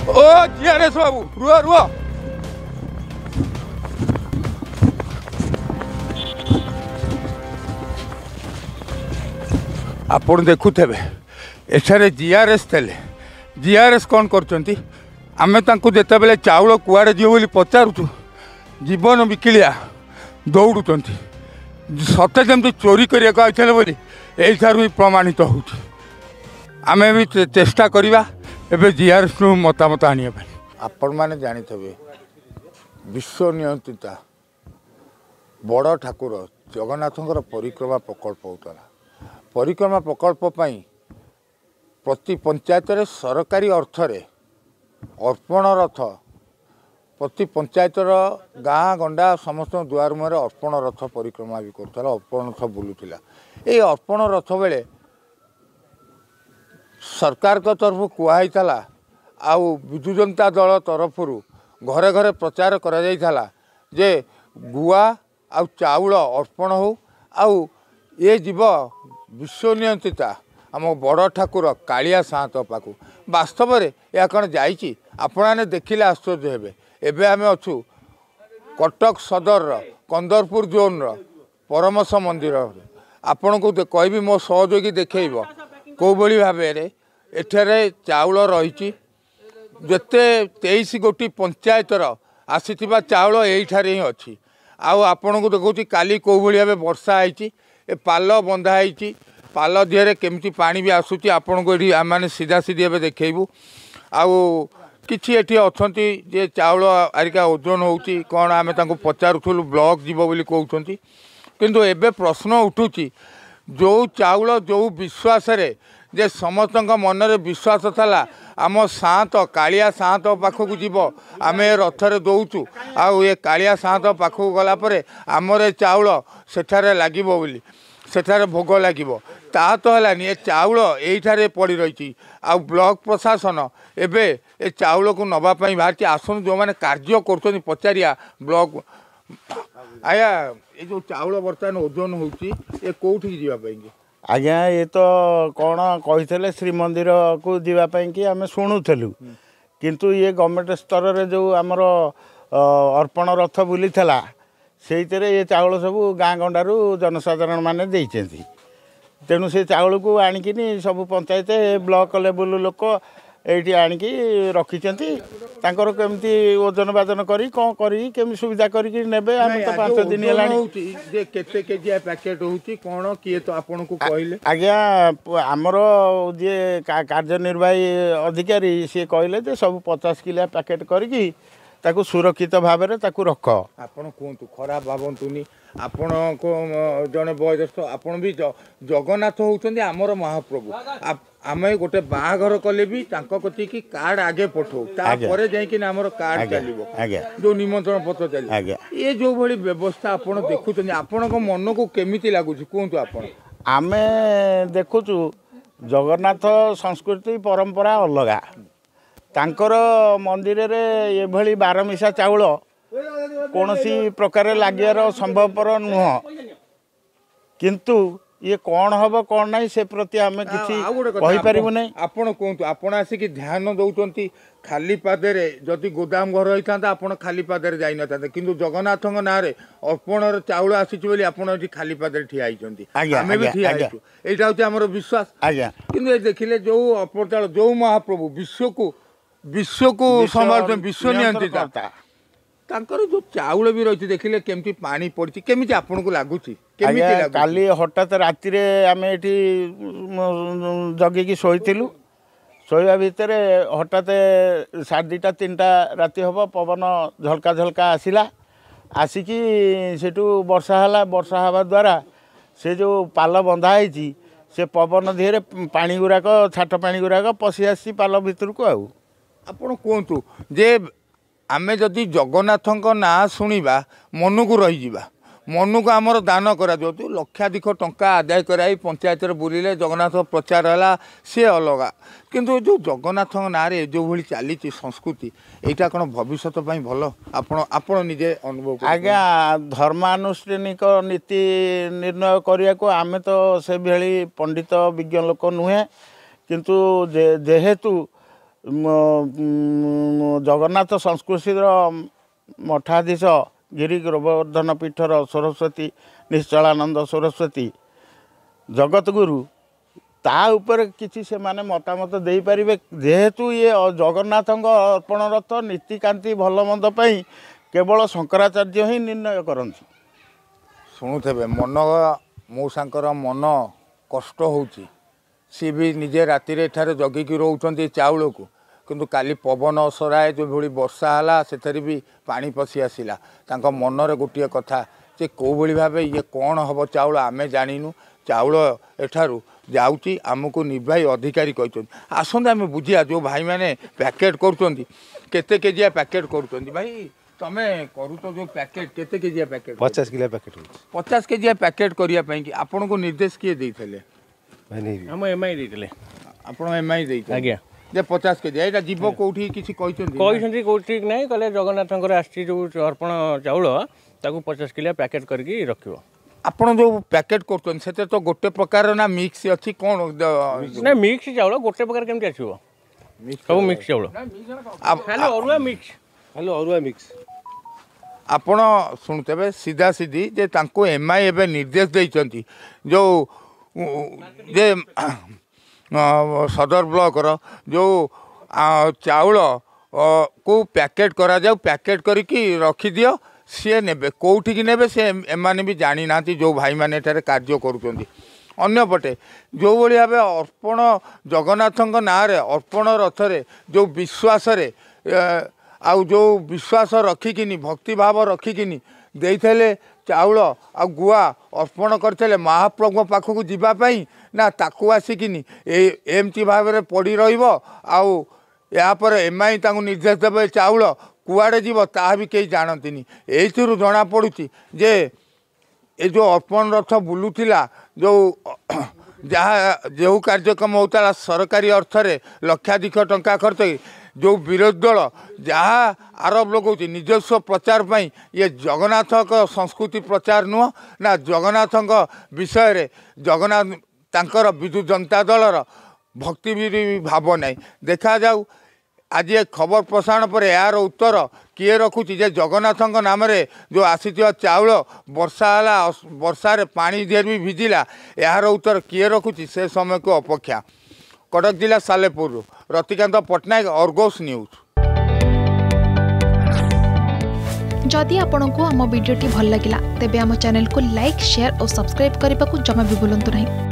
ओ GRS बाबू रुह रुह आपण देखुथे एठारे GRS थे जीआरएस कौन करछंती आमे तांको जेते बेले चाउल कुआड़े जीव बोली पचारुछु जीवन बिकिलिया दौड़ुचंती सते जमती चोरी करिया को आइथले बोली एठारु प्रमाणित होउछि आमे भी चेष्टा करिबा एबे जीआरएस नु मतामत आनिया पे आपण माने जानिथबे विश्व नियंत्रिता बड़ ठाकुर जगन्नाथंकर परिक्रमा प्रकल्प होतला परिक्रमा प्रकल्प पाई प्रति पंचायत रे सरकारी अर्थ रे अर्पण रथ प्रति पंचायतर गाँ गंडा समस्त दुआर मुहर अर्पण रथ परिक्रमा भी करुला अर्पण रथ बुलूला ये अर्पण रथ बेले सरकार को तरफ कहुला आउ विजु जनता दल तरफ घरे घरे प्रचार करा जे गुआ आउ चाउल अर्पण हो आउ ये जीव विश्व नियंत्रिता आम बड़ ठाकुर कालिया सात पाखु वास्तव में यह कौन जाइए आपने देखिले आश्चर्य हेबे एबे आमे अछु कटक सदर कंदरपुर जोन परमश मंदिर आपण को कहबी मो सहयोगी देखब कौ भली भाव एठारे चाउल रही जेते 23 गोटी पंचायतर आसीथिबा चाउल एठारे ही अच्छी आउ आपण को देखुची काली कौ भली भाव वर्षा आईची ए पाल बंधा होती पाल दिहरे केमती पानी भी आसूची आपण को ये आम सीधा सीधी एवं देखू आउ किछि एठी अछंती जे चाउल आरिका ओजन होउची कोन आमे तांको पचारुथुलु ब्लॉक जीव बोली कहउछंती किंतु एबे प्रश्न उठुची जो चाउल जो विश्वास रे जे समस्तक मन रे विश्वास थला आम सात कालिया सात पाखक जीव आमे रथरे दौचु आउ ये कालिया सात पाखक गला परे आमरे चाउल सेठारे लागिबो बोली सेठारे भोग लागिबो ता तो हलानी ए चाउल एठारे पड़ी रही आ ब्लॉक प्रशासन एबे ए चाउल को नबा पई बाहर आसन जो माने कार्य करछनी पचारिया ब्लॉक आया ए जो चाउल बर्तमान ओजन होउची ए कोठी जीवा पई आज्ञा ये तो कौन कही श्रीमंदिर को जीवाई कि आम शुणुलु किंतु ये गवर्नमेंट स्तर रे जो आमर अर्पण रथ बुली से ये चाउल सब गाँ गंडारू जनसाधारण माने देइचेंती तेणु से चाउल को आणिकी सब पंचायत ब्लॉक लेवल लोक ये आणिकी रखिंट तांकर केमती ओजन बाजन करी कौन करी केमी सुविधा करके नेबे आम तो 5 दिन जे केते केजी पैकेट होउची कोन किए तो आपन को कहले आज्ञा आमर जे कार्यनिर्वाही अधिकारी सी कहले जे सब 50 किलो पैकेट करके ताकू सुरक्षित भाव में ताकू रख आपन कहतु खराब भावतुनी आपण को जड़े वयस्क आपन भी जगन्नाथ होउछंदी आमर महाप्रभु आमे गोटे बाहाघर कले भी कति की कार्ड आगे पठो तापर जाइकिन आमर कार्ड चलिबो जो निमंत्रण पत्र चलिबो ये जो भली व्यवस्था आपण देखुछंदी आपण को मन को केमिति लागुछि कहतु आपण आमे देखुछु जगन्नाथ संस्कृति परंपरा अलगा तांकर मंदिर रे ये भली 12 मिसा चाउल कौन सी प्रकार लगियार संभवपर नुह किंतु ये कौन हम कौन ना से प्रति आम कि आपण कहतु आपण आसिक ध्यान दौरान खाली पादे जदि गोदाम घर होता आपड़ खाली पादे जाई न था किंतु जगन्नाथ ना रे अर्पण चाउल आसी आपड़ खाली पादे ठिया आमे भी ठिया यहाँ हूँ आम विश्वास किंतु देखिले जो अर्पण चाउल जो महाप्रभु विश्व को संभाल विश्व नियंत्रित तांकर जो चाउल भी रही देखिले केमती पानी पड़ी केमिति आपन को लागुची केमिति काली हठात राति रे आमे एठी जगिकी शोइथिलु शोइबा भितर हठात 2:30 3टा राति हबो पवन झलका झलका आसिला आसिकी सेठू वर्षा हला वर्षा हवा द्वारा से जो पाल बंधा है से पवन धीरे पानी गुराक छाट पानी गुराक पशि आसी पाल भितर को आउ आपण कहतु जे आमे जदि जगन्नाथ ना शुणा मन को रही मन को आमर दान करा जो लक्षाधिक टंका आदाय कराई पंचायत बुलिले जगन्नाथ प्रचार है सी अलग किंतु जो जगन्नाथ ना रे जो भली चली संस्कृति यहाँ कौन भविष्य भल आपण निजे अनुभव आज्ञा धर्मानुष्ठानिक नीति निर्णय करने को आम तो से भली पंडित विज्ञ लोक नुहे किंतु जेहेतु ଜଗନ୍ନାଥ ସଂସ୍କୃତିର ମଠାଧୀଶ ଗିରି ଗୋବର୍ଦ୍ଧନ ପୀଠର ସରସ୍ୱତୀ ନିଶ୍ଚଳାନନ୍ଦ ସରସ୍ୱତୀ ଜଗତଗୁରୁ ତା ଉପରେ କିଛି ସେମାନେ ମତାମତ ଦେଇପାରିବେ। ଯେହେତୁ ଇଏ ଜଗନ୍ନାଥଙ୍କ ଅର୍ପଣରଥ ନୀତିକାନ୍ତି ଭଲ ମନ୍ଦ ପାଇଁ କେବଳ ଶଙ୍କରାଚାର୍ଯ୍ୟ ହିଁ ନିର୍ଣ୍ଣୟ କରନ୍ତି। ଶୁଣୁଥିବେ ମଉସାଙ୍କର ମନ କଷ୍ଟ ହେଉଛି। ସିଏ ବି ନିଜେ ରାତିରେ ଏଠାରେ ଜଗିକି ରହୁଛନ୍ତି ଚାଉଳକୁ, କିନ୍ତୁ କାଲି ପବନ ଅସରାଏ ଯେଉଁଭଳି ବର୍ଷା ହେଲା ସେଥିରେ ବି ପାଣି ପଶି ଆସିଲା। ତାଙ୍କ ମନରେ ଗୋଟିଏ କଥା ଯେ କେଉଁଭଳି ଭାବେ ଇଏ କ'ଣ ହେବ ଚାଉଳ ଆମେ ଜାଣିନୁ, ଚାଉଳ ଏଠାରୁ ଯାଉଛି ଆମକୁ ନିର୍ବାହୀ ଅଧିକାରୀ କହିଛନ୍ତି। ଆସନ୍ତୁ ଆମେ ବୁଝିବା ଯେଉଁ ଭାଇମାନେ ପ୍ୟାକେଟ୍ କରୁଛନ୍ତି କେତେ କେଜିଆ ପ୍ୟାକେଟ୍ କରୁଛନ୍ତି। ଭାଇ ତମେ କରୁଛ ଯେଉଁ ପ୍ୟାକେଟ୍ କେତେ କେଜିଆ ପ୍ୟାକେଟ୍? 50 କିଲୋ ପ୍ୟାକେଟ୍ ହେଉଛି। 50 କେଜିଆ ପ୍ୟାକେଟ୍ କରିବା ପାଇଁ କି ଆପଣଙ୍କୁ ନିର୍ଦ୍ଦେଶ କିଏ ଦେଇଥିଲେ? ଆମ ଏମ୍ଆଇ ଦେଇଥିଲେ। ଆପଣ ଏମ୍ଆଇ ଦେଇଥିଲେ? ଆଜ୍ଞା। ଯେ 50 କେଜି ଏଇଟା ଯିବ କେଉଁଠି କିଛି କହିଛନ୍ତି? କେଉଁଠି ଠିକ୍ ନାହିଁ, କହିଲେ ଜଗନ୍ନାଥଙ୍କର ଆସିଛି ଯେଉଁ ଅର୍ପଣ ଚାଉଳ ତାକୁ 50 କିଲୋ ପ୍ୟାକେଟ୍ କରିକି ରଖିବ। ଆପଣ ଯେଉଁ ପ୍ୟାକେଟ୍ କରୁଛନ୍ତି ସେଥିରେ ତ ଗୋଟେ ପ୍ରକାର ନା ମିକ୍ସ ଅଛି କ'ଣ? ନା ମିକ୍ସ ଚାଉଳ ଗୋଟେ ପ୍ରକାର କେମିତି ଆସିବ? ସବୁ ମିକ୍ସ ଚାଉଳ, ଅରୁଆ ମିକ୍ସ। ଆପଣ ଶୁଣୁଥିବେ ସିଧା ସିଧି ଯେ ତାଙ୍କୁ ଏମ୍ଆଇ ଏବେ ନିର୍ଦ୍ଦେଶ ଦେଇଛନ୍ତି ଯେଉଁ ଯେ ସଦର ବ୍ଲକର ଯେଉଁ ଚାଉଳ କୁ ପ୍ୟାକେଟ୍ କରାଯାଉ, ପ୍ୟାକେଟ୍ କରିକି ରଖିଦିଅ, ସିଏ ନେବେ। କେଉଁଠିକି ନେବେ ସେ ଏମାନେ ବି ଜାଣିନାହାନ୍ତି ଯେଉଁ ଭାଇମାନେ ଏଠାରେ କାର୍ଯ୍ୟ କରୁଛନ୍ତି। ଅନ୍ୟପଟେ ଯେଉଁଭଳି ଭାବେ ଅର୍ପଣ ଜଗନ୍ନାଥଙ୍କ ନାଁରେ ଅର୍ପଣ ରଥରେ ଯେଉଁ ବିଶ୍ୱାସରେ ଆଉ ଯେଉଁ ବିଶ୍ୱାସ ରଖିକିନି ଭକ୍ତିଭାବ ରଖିକିନି ଦେଇଥିଲେ ଚାଉଳ ଆଉ ଗୁଆ ଅର୍ପଣ କରିଥିଲେ ମହାପ୍ରଭୁଙ୍କ ପାଖକୁ ଯିବା ପାଇଁ, ନା ତାକୁ ଆସିକିନି ଏମିତି ଭାବରେ ପଡ଼ି ରହିବ ଆଉ ଏହାପରେ ଏମ୍ଆଇ ତାଙ୍କୁ ନିର୍ଦ୍ଦେଶ ଦେବେ ଚାଉଳ କୁଆଡ଼େ ଯିବ ତାହା ବି କେହି ଜାଣନ୍ତିନି। ଏଇଥିରୁ ଜଣାପଡ଼ୁଛି ଯେ ଏ ଯେଉଁ ଅର୍ପଣ ରଥ ବୁଲୁଥିଲା ଯେଉଁ କାର୍ଯ୍ୟକ୍ରମ ହେଉଥିଲା ସରକାରୀ ଅର୍ଥରେ ଲକ୍ଷାଧିକ ଟଙ୍କା ଖର୍ଚ୍ଚ, ଯେଉଁ ବିରୋଧୀ ଦଳ ଯାହା ଆରୋପ ଲଗାଉଛି ନିଜସ୍ୱ ପ୍ରଚାର ପାଇଁ, ଇଏ ଜଗନ୍ନାଥଙ୍କ ସଂସ୍କୃତି ପ୍ରଚାର ନୁହଁ ନା ଜଗନ୍ନାଥଙ୍କ ବିଷୟରେ ଜଗନ୍ନାଥ ତାଙ୍କର ବିଜୁ ଜନତା ଦଳର ଭକ୍ତି ଭାବ ନାହିଁ। ଦେଖାଯାଉ ଆଜି ଏ ଖବର ପ୍ରସାରଣ ପରେ ଏହାର ଉତ୍ତର କିଏ ରଖୁଛି ଯେ ଜଗନ୍ନାଥଙ୍କ ନାମରେ ଯେଉଁ ଆସିଥିବା ଚାଉଳ ବର୍ଷା ହେଲା, ବର୍ଷାରେ ପାଣି ଦେହରେ ବି ଭିଜିଲା, ଏହାର ଉତ୍ତର କିଏ ରଖୁଛି ସେ ସମୟକୁ ଅପେକ୍ଷା। କଟକ ଜିଲ୍ଲା ସାଲେପୁରରୁ ରତିକାନ୍ତ ପଟ୍ଟନାୟକ, ଅର୍ଗସ୍ ନ୍ୟୁଜ୍। जदि आपंक आम भिडी भल लगा तेब आम चैनल को लाइक, शेयर और सब्सक्राइब करने को जमा भी भूलु नहीं।